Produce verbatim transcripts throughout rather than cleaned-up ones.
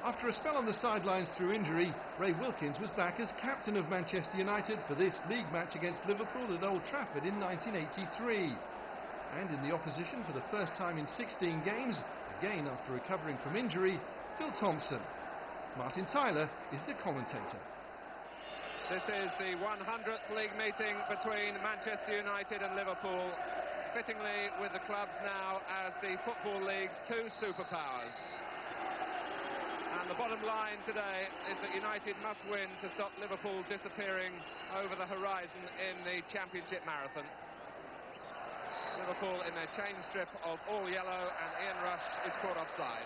After a spell on the sidelines through injury, Ray Wilkins was back as captain of Manchester United for this league match against Liverpool at Old Trafford in nineteen eighty-three. And in the opposition for the first time in sixteen games, again after recovering from injury, Phil Thompson. Martin Tyler is the commentator. This is the one hundredth league meeting between Manchester United and Liverpool, fittingly with the clubs now as the Football League's two superpowers. And the bottom line today is that United must win to stop Liverpool disappearing over the horizon in the Championship marathon. Liverpool in their chain strip of all yellow, and Ian Rush is caught offside.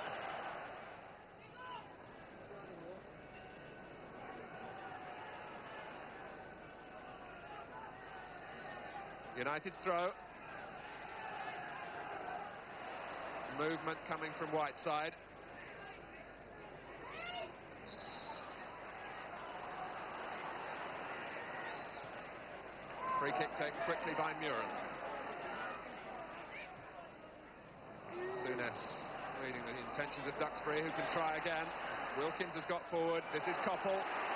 United's throw. Movement coming from Whiteside. Free kick taken quickly by Muren. Souness reading the intentions of Duxbury, who can try again. Wilkins has got forward. This is Koppel.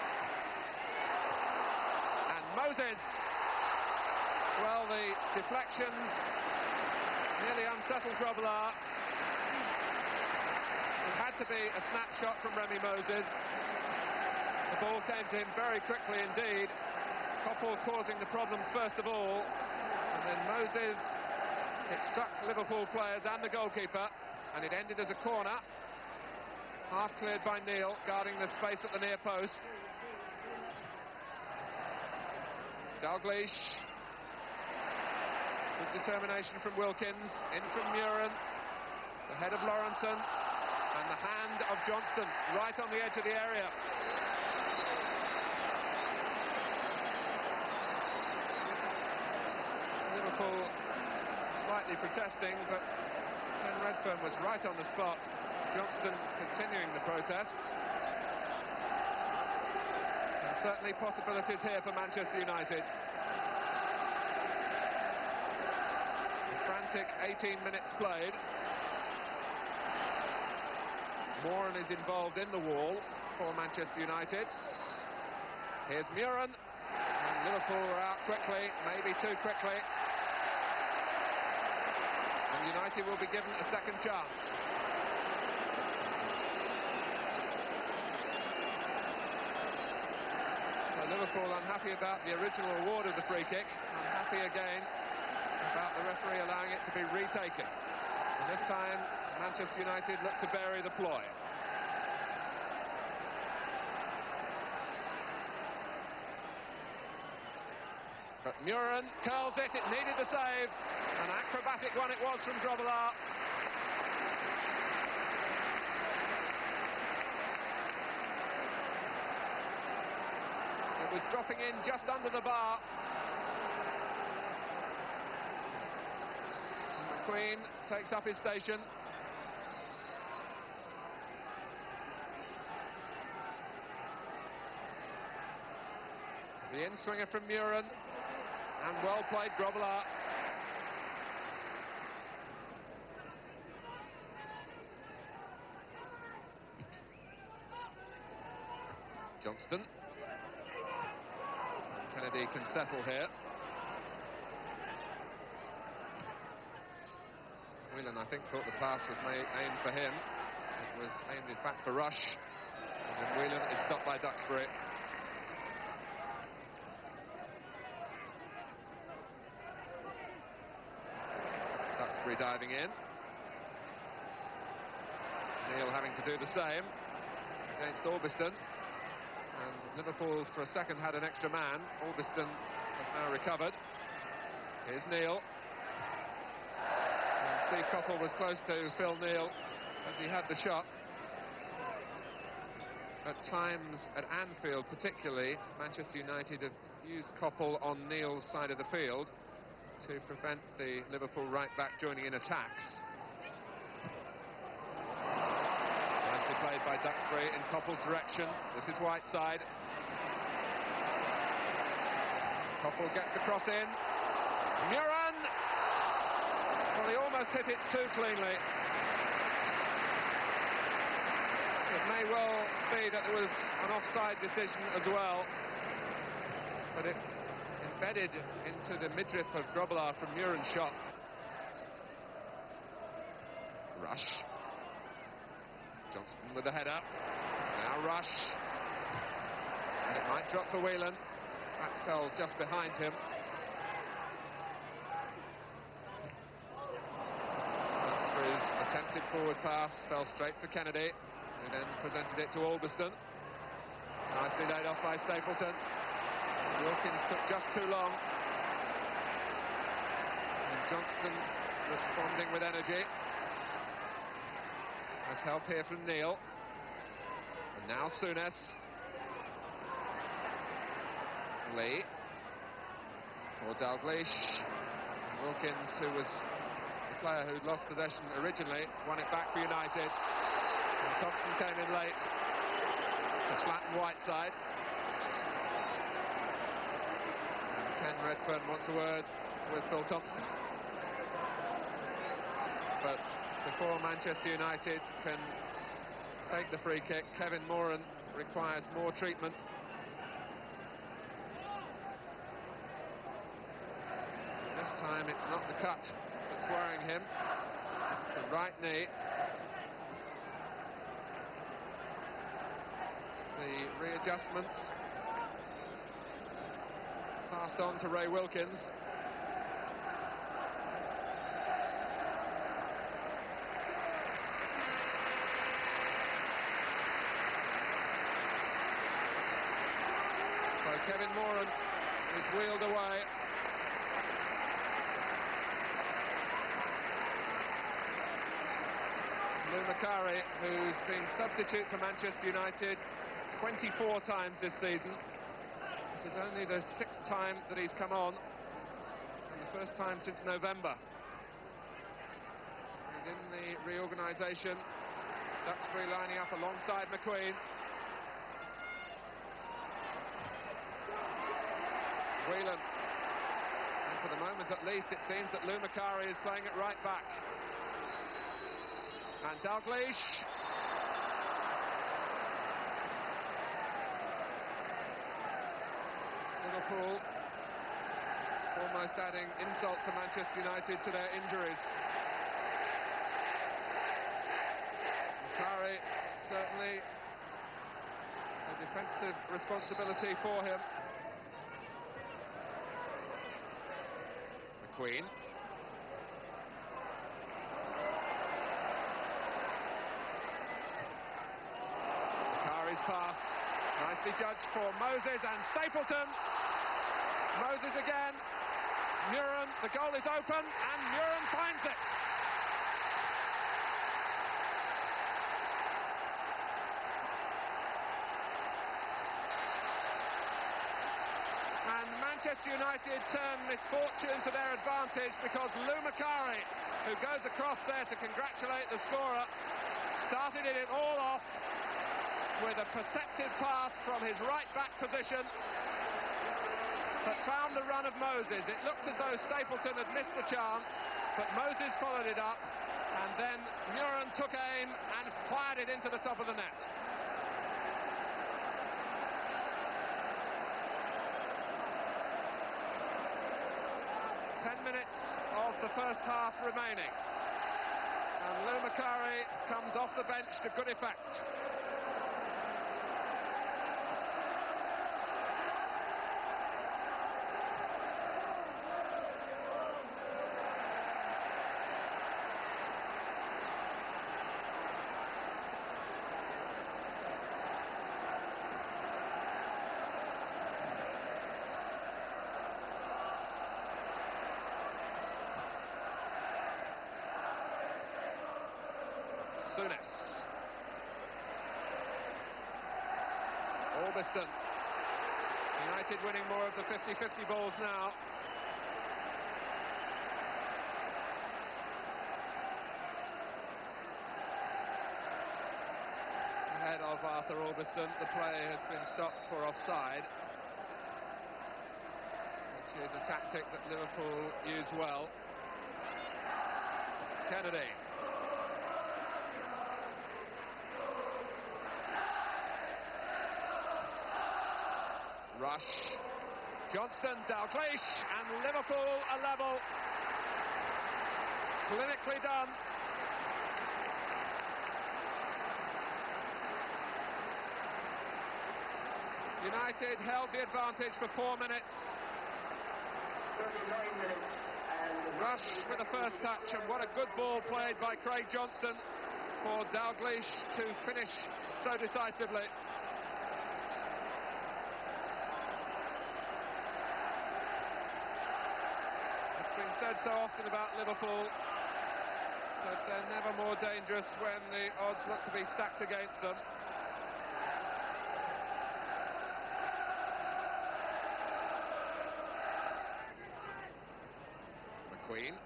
And Moses. Well, the deflections nearly unsettled Grobbelaar. It had to be a snapshot from Remy Moses. The ball came to him very quickly indeed. Koppel causing the problems first of all, and then Moses, it struck Liverpool players and the goalkeeper, and it ended as a corner, half cleared by Neil, guarding the space at the near post. Dalglish, good determination from Wilkins, in from Muren, the head of Lawrenson, and the hand of Johnston right on the edge of the area. Liverpool slightly protesting, but Ken Redfern was right on the spot. Johnston continuing the protest. And certainly possibilities here for Manchester United. A frantic eighteen minutes played. Moran is involved in the wall for Manchester United. Here's Muren. And Liverpool are out quickly, maybe too quickly. And United will be given a second chance. So Liverpool unhappy about the original award of the free kick, unhappy again about the referee allowing it to be retaken. And this time Manchester United look to bury the ploy. But Muren curls it, it needed the save. An acrobatic one it was from Grobbelaar. It was dropping in just under the bar. McQueen takes up his station. The in-swinger from Muren. And well played, Grobbelaar. Johnston. Kennedy can settle here. Whelan, I think, thought the pass was made, aimed for him. It was aimed, in fact, for Rush. And then Whelan is stopped by Duxbury. Duxbury diving in. Neil having to do the same against Orbiston. And Liverpool, for a second, had an extra man. Orbiston has now recovered. Here's Neil. And Steve Koppel was close to Phil Neal as he had the shot. At times, at Anfield particularly, Manchester United have used Koppel on Neil's side of the field to prevent the Liverpool right-back joining in attacks. Nicely played by Duxbury in Koppel's direction. This is Whiteside. Koppel gets the cross in. Muren! Well, he almost hit it too cleanly. The may well be that there was an offside decision as well, but it embedded into the midriff of Grobbelaar from Muren's shot. Rush. Johnston with the header. Now Rush. And it might drop for Whelan. That fell just behind him. Duxbury's attempted forward pass fell straight for Kennedy, who then presented it to Albiston. Nicely laid off by Stapleton. Wilkins took just too long. And Johnston responding with energy. Nice help here from Neil. And now Souness. Lee. For Dalglish. Wilkins, who was the player who'd lost possession originally, won it back for United. And Thompson came in late to flatten Whiteside. And Ken Redfern wants a word with Phil Thompson. But before Manchester United can take the free kick, Kevin Moran requires more treatment. This time it's not the cut that's worrying him, it's the right knee. The readjustments passed on to Ray Wilkins. So Kevin Moran is wheeled away. Lou Macari, who's been substitute for Manchester United twenty-four times this season. This is only the sixth time that he's come on, and the first time since November. And in the reorganisation, Duxbury lining up alongside McQueen. Whelan. And for the moment at least, it seems that Lou Macari is playing it right back. And Dalglish. Liverpool almost adding insult to Manchester United to their injuries. Macari, certainly a defensive responsibility for him. McQueen. Macari's pass, nicely judged for Moses and Stapleton. Moses again. Muren, the goal is open, and Muren finds it. And Manchester United turn misfortune to their advantage, because Lou Macari, who goes across there to congratulate the scorer, started it all off with a perceptive pass from his right-back position, but found the run of Moses. It looked as though Stapleton had missed the chance, but Moses followed it up, and then Muren took aim and fired it into the top of the net. Ten minutes of the first half remaining, and Lou Macari comes off the bench to good effect. Souness. Albiston. United winning more of the fifty fifty balls now. Ahead of Arthur Albiston, the play has been stopped for offside, which is a tactic that Liverpool use well. Kennedy. Rush, Johnston, Dalglish, and Liverpool a level. Clinically done. United held the advantage for four minutes. Rush with the first touch, and what a good ball played by Craig Johnston for Dalglish to finish so decisively. It's been said so often about Liverpool that they're never more dangerous when the odds look to be stacked against them. McQueen.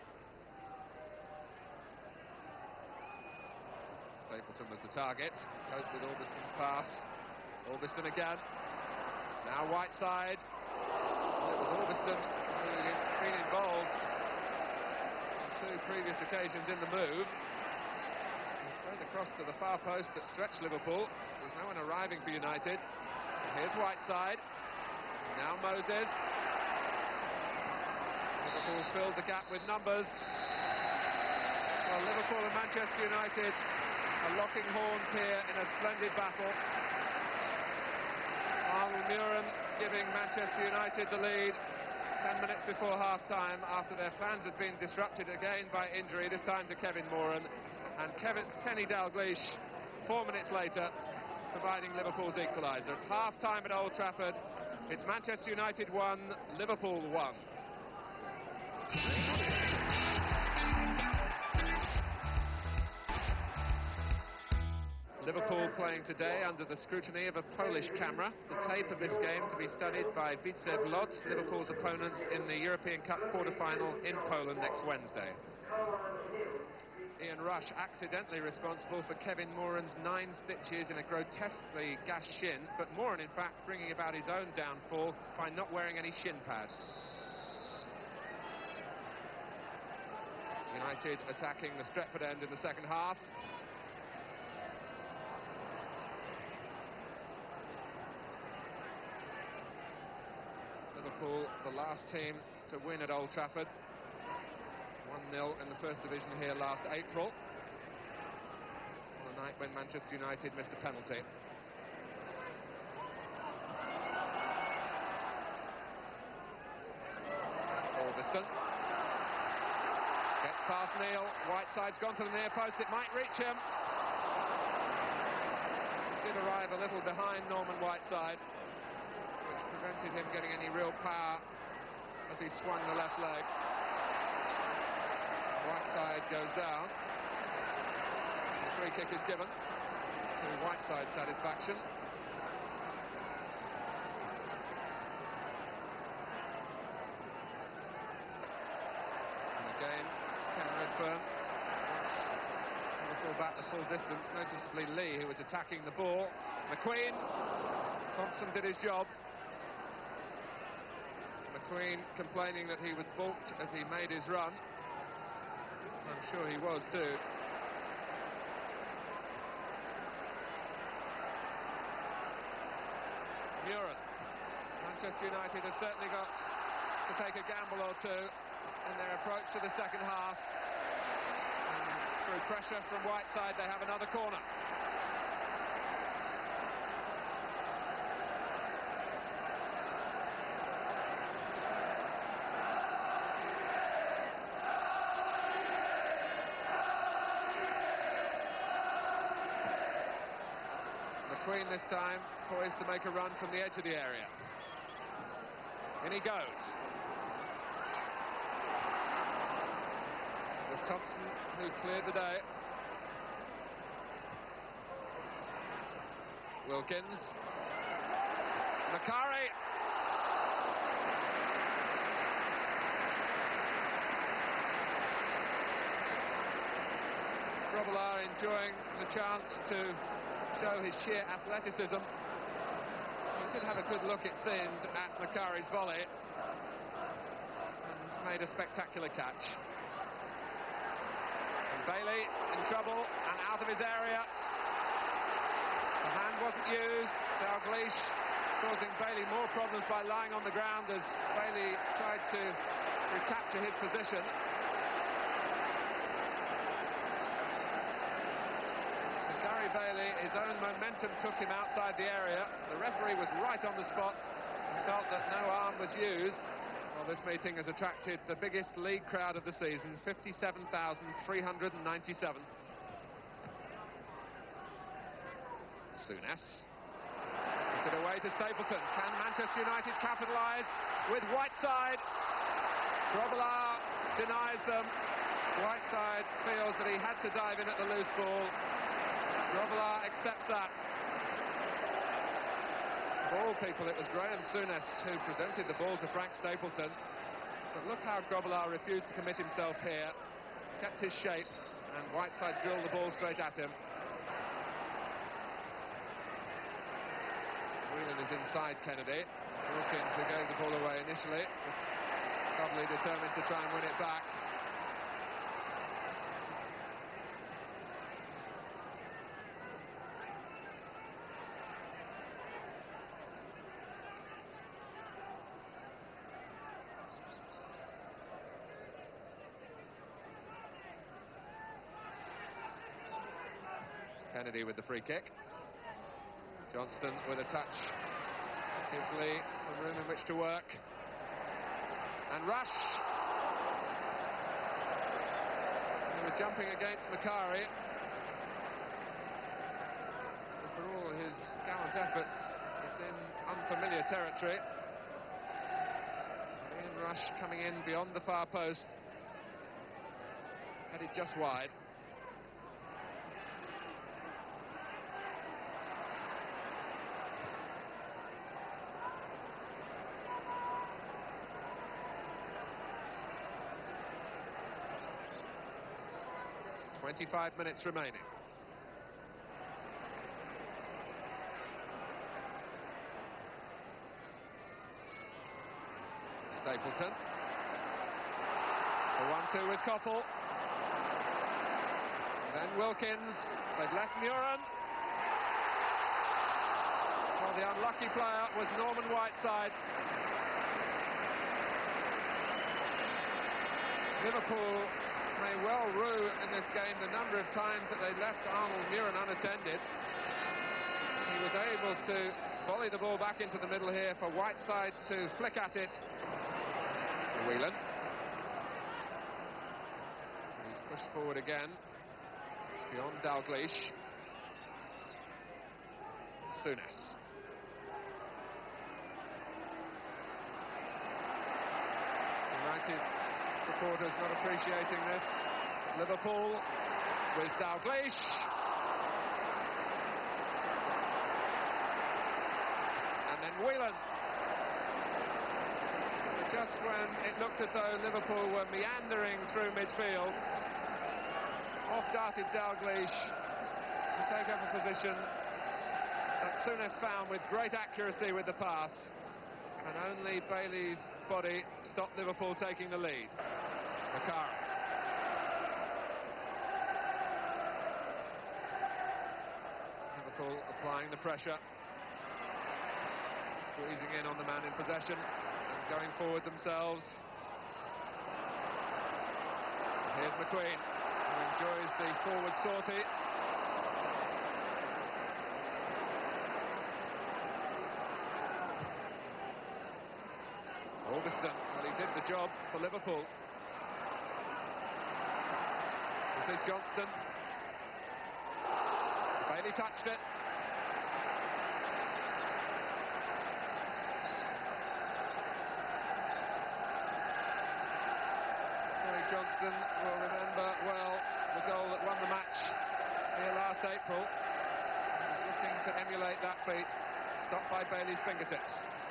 Stapleton was the target. Coped with Orbiston's pass. Orbiston again. Now Whiteside. Well, it was Orbiston who had been involved on two previous occasions in the move. He threw the cross to the far post that stretched Liverpool. There's no one arriving for United. And here's Whiteside. Now Moses. Liverpool filled the gap with numbers. Well, Liverpool and Manchester United are locking horns here in a splendid battle. Arnold Muren giving Manchester United the lead ten minutes before half-time after their plans had been disrupted again by injury, this time to Kevin Moran. And Kevin, Kenny Dalglish, four minutes later, providing Liverpool's equaliser. At half-time at Old Trafford, it's Manchester United one, Liverpool one. Liverpool playing today under the scrutiny of a Polish camera. The tape of this game to be studied by Widzew Łódź, Liverpool's opponents in the European Cup quarter-final in Poland next Wednesday. Ian Rush accidentally responsible for Kevin Moran's nine stitches in a grotesquely gashed shin, but Moran in fact bringing about his own downfall by not wearing any shin pads. United attacking the Stretford end in the second half. Liverpool, the last team to win at Old Trafford. one nil in the first division here last April, on a night when Manchester United missed a penalty. Orbiston. Gets past Neil. Whiteside's gone to the near post. It might reach him. It did arrive a little behind Norman Whiteside, which prevented him getting any real power as he swung the left leg. Whiteside goes down. The free kick is given to Whiteside's satisfaction. And again, Ken Redfern Liverpool back the full distance, noticeably Lee, who was attacking the ball. McQueen. Thompson did his job. McQueen complaining that he was balked as he made his run. I'm sure he was too. Muren. Manchester United have certainly got to take a gamble or two in their approach to the second half. And through pressure from Whiteside, they have another corner. McQueen this time poised to make a run from the edge of the area. In he goes. It was Thompson who cleared the day. Wilkins. Macari. Grobbelaar enjoying the chance to show his sheer athleticism. He did have a good look, it seemed, at Macari's volley and made a spectacular catch. And Bailey in trouble and out of his area. The hand wasn't used. Dalglish causing Bailey more problems by lying on the ground as Bailey tried to recapture his position. But Gary Bailey, his own momentum took him outside the area. The referee was right on the spot and felt that no arm was used. Well, this meeting has attracted the biggest league crowd of the season, fifty-seven thousand three hundred ninety-seven. Souness. Puts it away to Stapleton. Can Manchester United capitalise with Whiteside? Grobbelaar denies them. Whiteside feels that he had to dive in at the loose ball. Grobbelaar accepts that. Of all people, it was Graham Souness who presented the ball to Frank Stapleton. But look how Grobbelaar refused to commit himself here. Kept his shape, and Whiteside drilled the ball straight at him. Whelan is inside Kennedy. Wilkins, who gave the ball away initially, was probably determined to try and win it back. Kennedy with the free kick. Johnston with a touch. Gives Lee some room in which to work. And Rush. He was jumping against Macari. And for all his gallant efforts, it's in unfamiliar territory. Ian Rush coming in beyond the far post. Headed just wide. twenty-five minutes remaining. Stapleton. The one two with Coppell. Then Wilkins. They've left Muren. Well, the unlucky player was Norman Whiteside. Liverpool may well rue in this game the number of times that they left Arnold Muren unattended. He was able to volley the ball back into the middle here for Whiteside to flick at it. Whelan. He's pushed forward again beyond Dalglish. Souness. United supporters not appreciating this. Liverpool with Dalglish. And then Whelan. Just when it looked as though Liverpool were meandering through midfield, off darted Dalglish to take up a position that Souness found with great accuracy with the pass. And only Bailey's body stopped Liverpool taking the lead. Macari. Liverpool applying the pressure. Squeezing in on the man in possession and going forward themselves. And here's McQueen, who enjoys the forward sortie. Orbiston, well, he did the job for Liverpool. This is Johnston. Bailey touched it. Craig Johnston will remember well the goal that won the match here last April. He's looking to emulate that feat, stopped by Bailey's fingertips.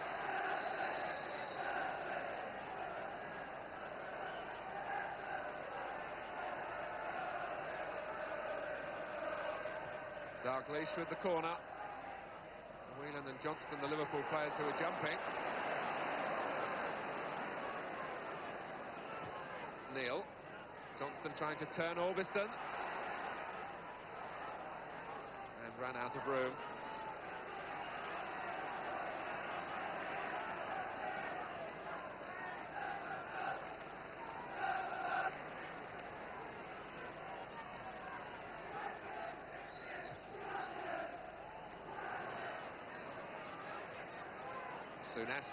Dalglish with the corner. Whelan and Johnston, the Liverpool players who are jumping. Neil. Johnston trying to turn Orbiston. And ran out of room. Souness.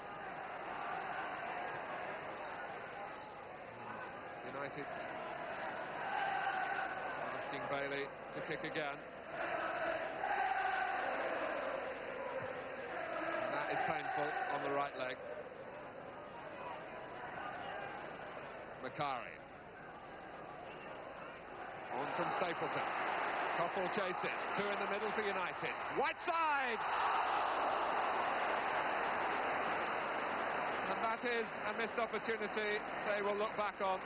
United asking Bailey to kick again. And that is painful on the right leg. Macari. On from Stapleton. Coppell chases. Two in the middle for United. Whiteside! And that is a missed opportunity they will look back on.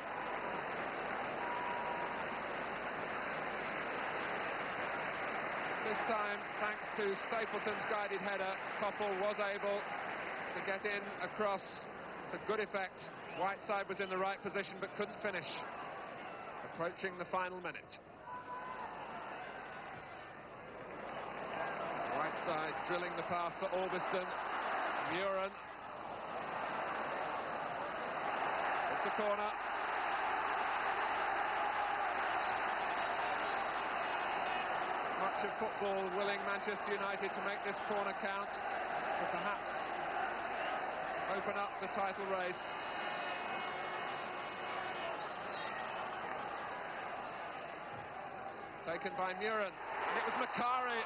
This time, thanks to Stapleton's guided header, Coppell was able to get in across to good effect. Whiteside was in the right position but couldn't finish. Approaching the final minute. Whiteside drilling the pass for Albiston. Muren. It's a corner. Much of football willing Manchester United to make this corner count, to perhaps open up the title race. Taken by Muren, and it was Macari.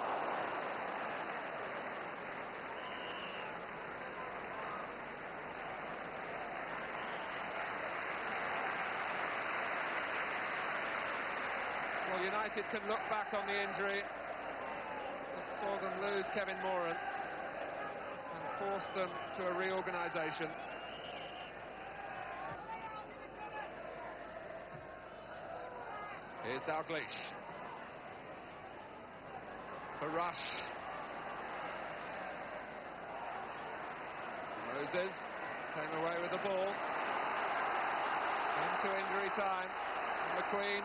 Well, United can look back on the injury that saw them lose Kevin Moran and forced them to a reorganisation. Here's Dalglish. For Rush. Moses came away with the ball. Into injury time. And McQueen.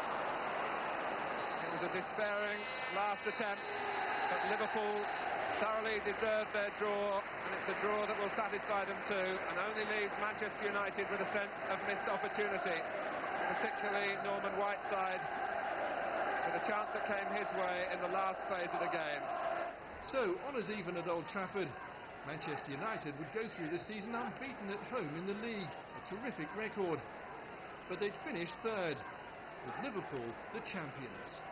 It was a despairing last attempt, but Liverpool thoroughly deserved their draw, and it's a draw that will satisfy them too, and only leaves Manchester United with a sense of missed opportunity, particularly Norman Whiteside, with a chance that came his way in the last phase of the game. So, honours even at Old Trafford. Manchester United would go through the season unbeaten at home in the league, a terrific record. But they'd finished third, with Liverpool the champions.